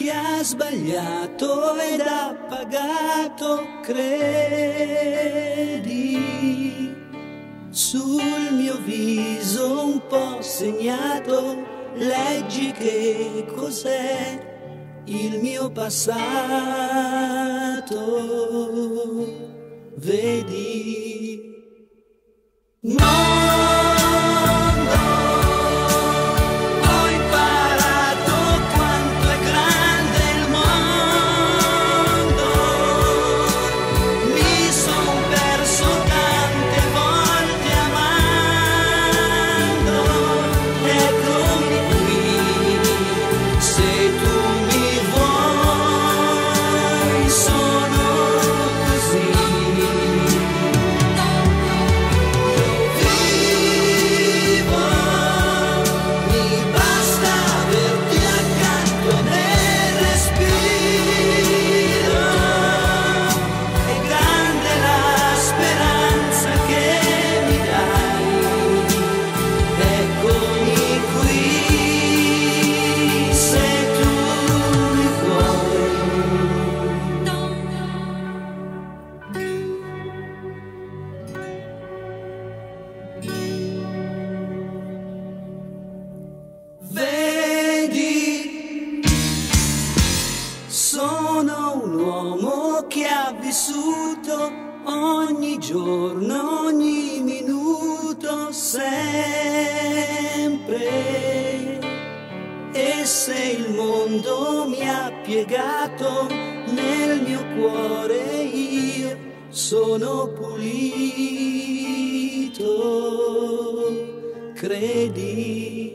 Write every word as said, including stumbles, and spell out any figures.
chi ha sbagliato ed ha pagato, credi, sul mio viso un po' segnato, leggi che cos'è il mio passato, vedi. Mondo, ho imparato quanto è grande il mondo, mi son perso tante volte amando, eccomi qui, se tu mi vuoi sono così. Vedi, sono un uomo che ha vissuto ogni giorno, ogni minuto, sempre. E se il mondo mi ha piegato, nel mio cuore io sono pulito, credi.